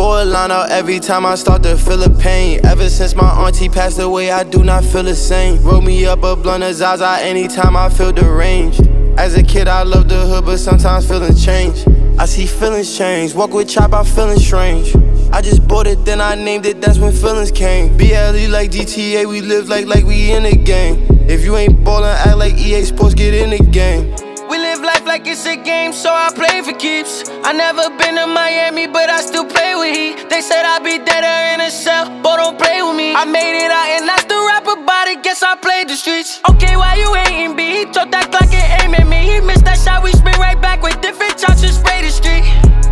pour a line out every time I start to feel a pain. Ever since my auntie passed away, I do not feel the same. Roll me up a blunt of Zaza anytime I feel deranged. As a kid, I loved the hood, but sometimes feelings change. I see feelings change. Walk with Chop, I'm feeling strange. I just bought it, then I named it, that's when feelings came. BLE like GTA, we live like we in the game. If you ain't ballin', act like EA Sports, get in the game. We live life like it's a game, so I play for keeps. I never been to Miami, but I still play with heat. They said I'd be deader in a cell, but don't play with me. I made it out and I still rap about it, guess I played the streets. Okay, why you hating, B? He told that Glock and aim at me. He missed that shot, we spin right back with different shots and spray the street.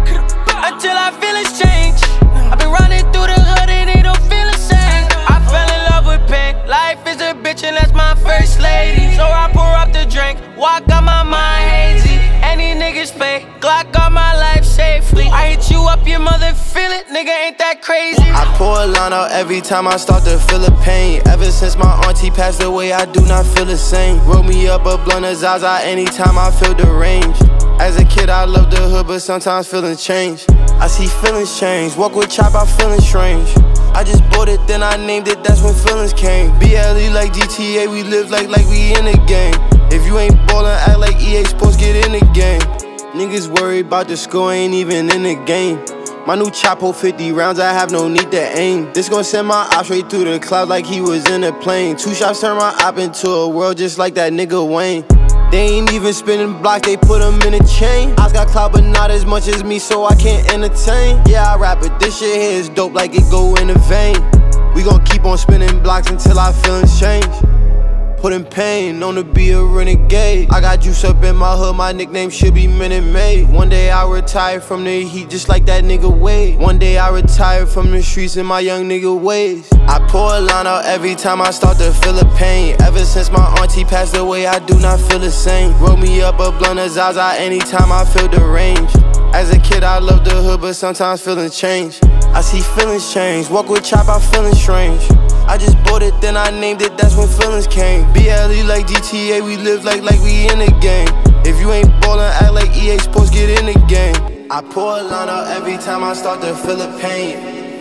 Until I feel it's change. I've been running through the hood and it don't feel the same. I fell in love with pain. Life is a bitch and that's my first lady. So I pour up the drink, walk on my mind hazy. Any niggas fake, Glock on my life safely. I hit you up, your mother feel it, nigga ain't that crazy. I pour a line out every time I start to feel a pain. Ever since my auntie passed away, I do not feel the same. Roll me up a blunt of Zaza anytime I feel deranged. As a kid, I loved the hood, but sometimes feelings change. I see feelings change. Walk with Chop, I'm feeling strange. I just bought it, then I named it, that's when feelings came. BLE like GTA, we live like we in the game. If you ain't ballin', act like EA Sports, get in the game. Niggas worried about the score, ain't even in the game. My new chop hold 50 rounds, I have no need to aim. This gon' send my op straight through the clouds like he was in a plane. 2 shots turn my op into a world just like that nigga Wayne. They ain't even spinning blocks, they put them in a chain. I got clout, but not as much as me, so I can't entertain. Yeah, I rap, but this shit here is dope like it go in the vein. We gon' keep on spinning blocks until our feelings change. Putting pain, known to be a renegade. I got juice up in my hood, my nickname should be Minute Maid. One day I retire from the heat just like that nigga Wade. One day I retire from the streets in my young nigga ways. I pour a line out every time I start to feel a pain. Ever since my auntie passed away, I do not feel the same. Roll me up a blunt of Zaza anytime I feel deranged. As a kid, I loved the hood, but sometimes feelings change. I see feelings change. Walk with Chop, I'm feeling strange. I just bought it, then I named it, that's when feelings came. BLE like GTA, we live like we in the game. If you ain't ballin', act like EA Sports, get in the game. I pour a line out every time I start to feel a pain.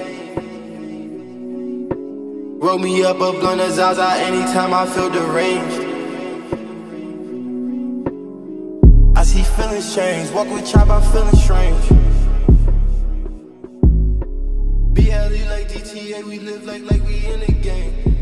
Roll me up a blunt of Zaza anytime I feel deranged. I see feelings change. Walk with Chop, I'm feeling strange. BLE like GTA, we live like we in the game.